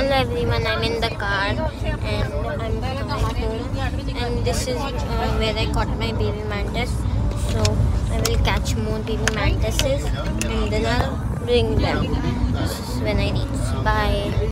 Hello everyone, I'm in the car and I'm coming home, and this is where I caught my baby mantis. So I will catch more baby mantises and then I'll bring them when I reach. Bye.